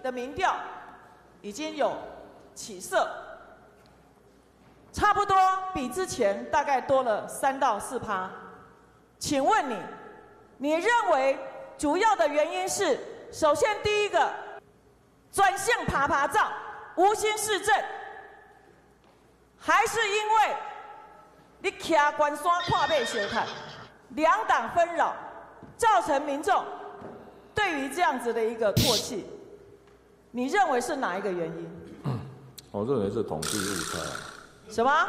的民调已经有起色，差不多比之前大概多了3到4%。请问你认为主要的原因是，首先第一个，转向爬照，无心市政，还是因为你徛关山看马相看，两党纷扰，造成民众对于这样子的一个唾弃？你认为是哪一个原因？ 我认为是统计误差。 什么？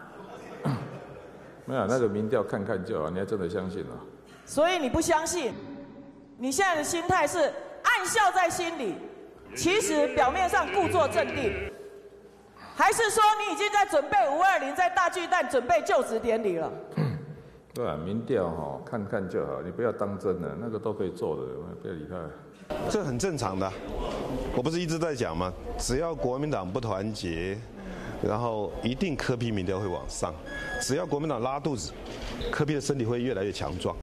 没有，那个民调看看就好，你还真的相信啊？ 所以你不相信？你现在的心态是暗笑在心里，其实表面上故作镇定，还是说你已经在准备520，在大巨蛋准备就职典礼了？ 对啊，民调看看就好，你不要当真了，那个都可以做的，不要理他。 这很正常的，我不是一直在讲吗？只要国民党不团结，然后一定柯 P 民调会往上。只要国民党拉肚子，柯 P 的身体会越来越强壮。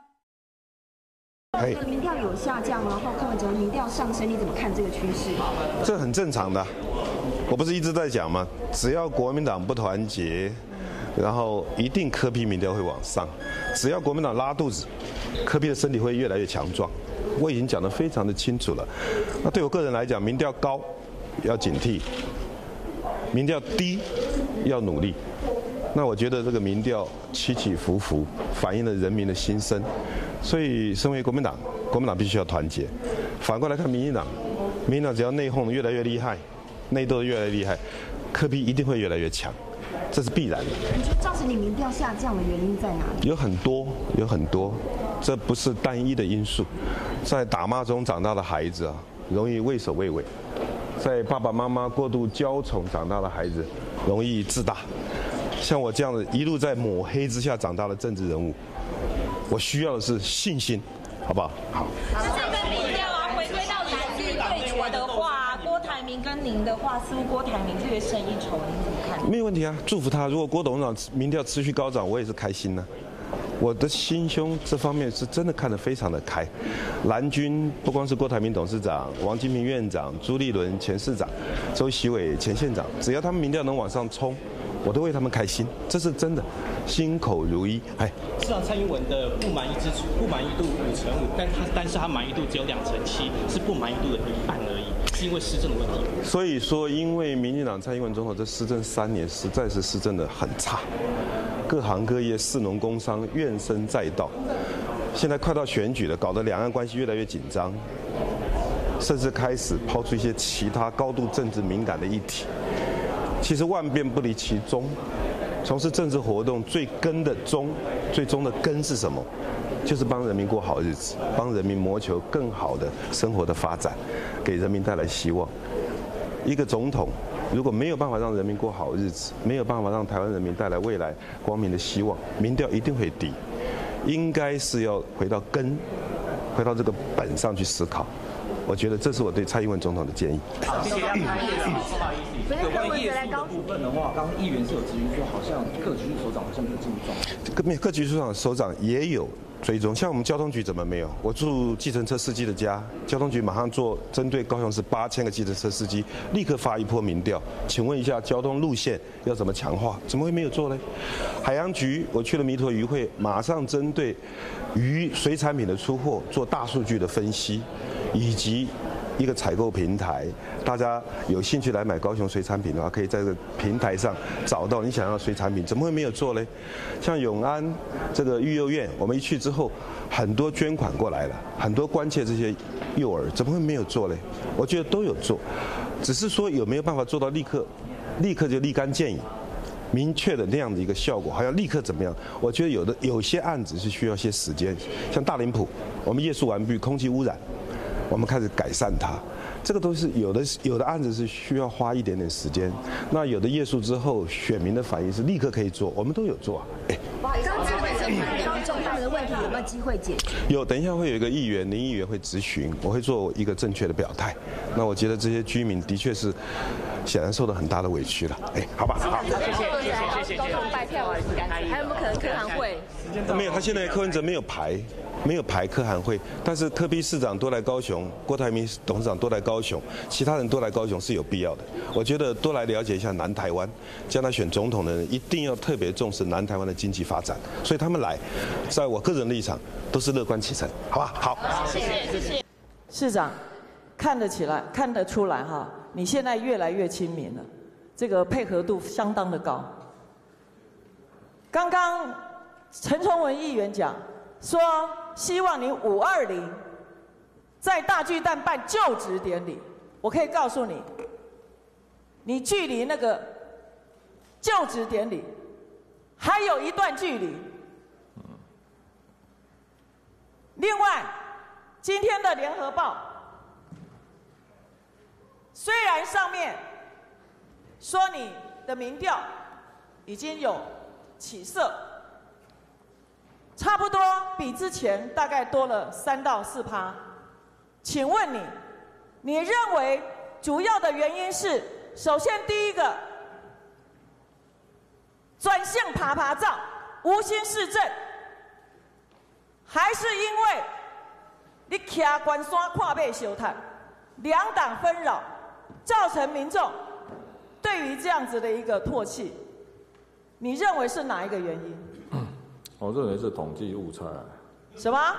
民调有下降，然后柯文哲民调上升，你怎么看这个趋势？ 这很正常的，我不是一直在讲吗？只要国民党不团结，然后一定柯 P 民调会往上。只要国民党拉肚子，柯 P 的身体会越来越强壮。我已经讲得非常的清楚了。那对我个人来讲，民调高要警惕，民调低要努力。那我觉得这个民调起起伏伏，反映了人民的心声。所以，身为国民党，国民党必须要团结。反过来看民进党，民进党只要内讧越来越厉害，内斗越来越厉害，柯 P 一定会越来越强，这是必然的。 你觉得造成你民调下降的原因在哪里？ 有很多，这不是单一的因素。在打骂中长大的孩子啊，容易畏首畏尾；在爸爸妈妈过度娇宠长大的孩子，容易自大。像我这样的一路在抹黑之下长大的政治人物，我需要的是信心，好不好？好。 那这跟民调啊，回归到蓝绿对决的话，郭台铭跟您的话，似乎郭台铭略胜一筹，您怎么看？ 没有问题啊，祝福他。如果郭董事长民调持续高涨，我也是开心呢。我的心胸这方面是真的看得非常的开。蓝军不光是郭台铭董事长、王金平院长、朱立伦前市长、周习伟前县长，只要他们民调能往上冲，我都为他们开心，这是真的，心口如一。 市长蔡英文的不满意度5%5%，但是他满意度只有2%7%，是不满意度的一半而已，是因为施政的问题。 所以说，因为民进党蔡英文总统这施政3年，实在是施政的很差，各行各业士农工商怨声载道。现在快到选举了，搞得两岸关系越来越紧张，甚至开始抛出一些其他高度政治敏感的议题。其实万变不离其宗，从事政治活动最终的根是什么？就是帮人民过好日子，帮人民谋求更好的生活的发展，给人民带来希望。一个总统如果没有办法让人民过好日子，没有办法让台湾人民带来未来光明的希望，民调一定会低。应该是要回到根，回到这个本上去思考。我觉得这是我对蔡英文总统的建议。 谢谢。不好意思，有关夜宿的部分的话，刚刚议员是有质疑说，好像各局处首长好像没有进入状态。 各局处首长也有追踪，像我们交通局怎么没有？我住计程车司机的家，交通局马上做针对高雄市8000个计程车司机，立刻发一波民调。请问一下，交通路线要怎么强化？怎么会没有做呢？海洋局我去了弥陀渔会，马上针对水产品的出货做大数据的分析，以及一个采购平台，大家有兴趣来买高雄水产品的话，可以在这个平台上找到你想要的水产品。怎么会没有做呢？像永安这个育幼院，我们一去之后，很多捐款过来了，很多关切这些幼儿，怎么会没有做呢？我觉得都有做，只是说有没有办法做到立刻就立竿见影，明确的那样的一个效果，好像立刻怎么样？我觉得有些案子是需要些时间，像大林埔，我们夜宿完毕，空气污染。我们开始改善它，这个都是有的案子是需要花一点点时间，那有的夜宿之后，选民的反应是立刻可以做，我们都有做啊。 不好意思，高中他们的问题有没有机会解决？ 有，等一下会有一个林议员会质询，我会做一个正确的表态。那我觉得这些居民的确是显然受到很大的委屈了。好吧，好， 谢谢。高雄拜票，还有没有可能柯韩会？ 没有，他现在柯文哲没有排， 没有排可汗会，但是特批市长多来高雄，郭台铭董事长多来高雄，其他人多来高雄是有必要的。我觉得多来了解一下南台湾，将来选总统的人一定要特别重视南台湾的经济发展，所以他们来，在我个人立场都是乐观其成，好吧？好， 谢谢。 市长，看得出来哈，你现在越来越亲民了，这个配合度相当的高。刚刚陈崇文议员讲说，希望你520在大巨蛋办就职典礼。我可以告诉你，你距离那个就职典礼还有一段距离。另外，今天的联合报虽然上面说你的民调已经有起色，差不多比之前大概多了3到4%。请问你认为主要的原因是，首先第一个，转向爬照、无心市政，还是因为你徛关山看马相谈，两党纷扰，造成民众对于这样子的一个唾弃？你认为是哪一个原因？ 我认为是统计误差。 什么？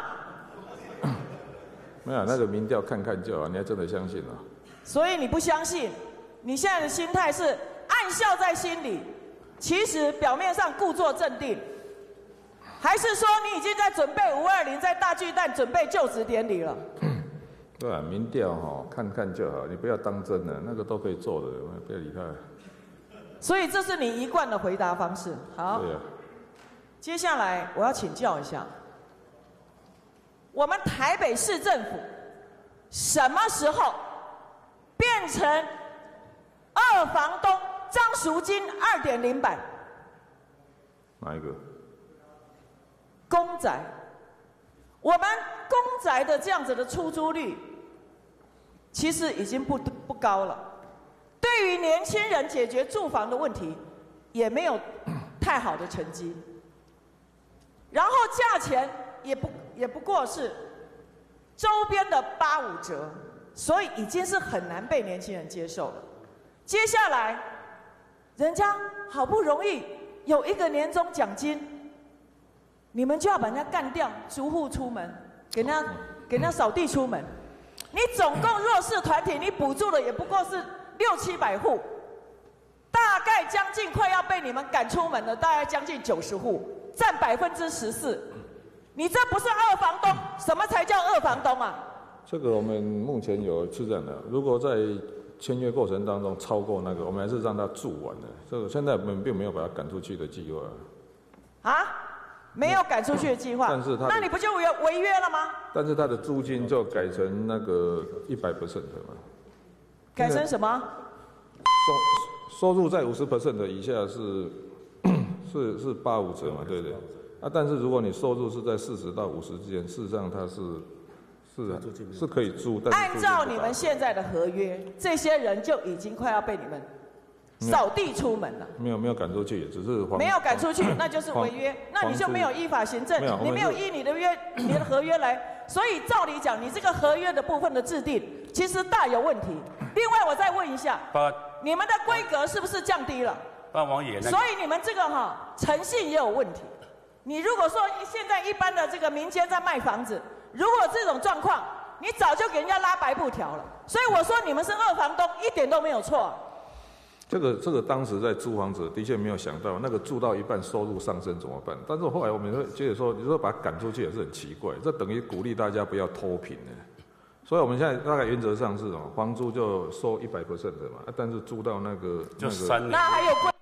没有那个民调看看就好，你还真的相信啊？ 所以你不相信，你现在的心态是暗笑在心里，其实表面上故作镇定，还是说你已经在准备520在大巨蛋准备就职典礼了？ 对啊，民调看看就好，你不要当真了，那个都可以做的，不要理他。 所以这是你一贯的回答方式。好， 对啊。 接下来我要请教一下，我们台北市政府什么时候变成二房东张赎金2.0版？ 哪一个？ 公宅。我们公宅的这样子的出租率，其实已经不高了。对于年轻人解决住房的问题，也没有太好的成绩。然后价钱也不过是周边的8、5折，所以已经是很难被年轻人接受了。接下来，人家好不容易有一个年终奖金，你们就要把人家干掉，逐户出门，给人家扫地出门。你总共弱势团体，你补助的也不过是600-700户，大概将近快要被你们赶出门的，大概将近90户。占14%，你这不是二房东？什么才叫二房东啊？ 这个我们目前有是这样的，如果在签约过程当中超过那个，我们还是让他住完的。这个现在我们并没有把他赶出去的计划。啊？ 没有赶出去的计划？ 但是他， 那你不就违约了吗？ 但是他的租金就改成那个100%的嘛。 改成什么？ 收入在50%的以下是8、5折嘛，对不对？啊，但是如果你收入是在40到50之间，事实上它是可以租。但是按照你们现在的合约，这些人就已经快要被你们扫地出门了。 没有赶出去，也只是没有赶出去，那就是违约，那你就没有依法行政，你没有依你的合约来，所以照理讲，你这个合约的部分的制定其实大有问题。另外，我再问一下，你们的规格是不是降低了？ 王爷， 所以你们这个诚信也有问题。你如果说现在一般的这个民间在卖房子，如果这种状况，你早就给人家拉白布条了。所以我说你们是二房东，一点都没有错。 这个当时在租房子的确没有想到，那个住到一半收入上升怎么办？但是后来我们会觉得说，你说把他赶出去也是很奇怪，这等于鼓励大家不要偷平呢。所以我们现在大概原则上是房租就收100%的嘛，但是租到那个就3年， 那还有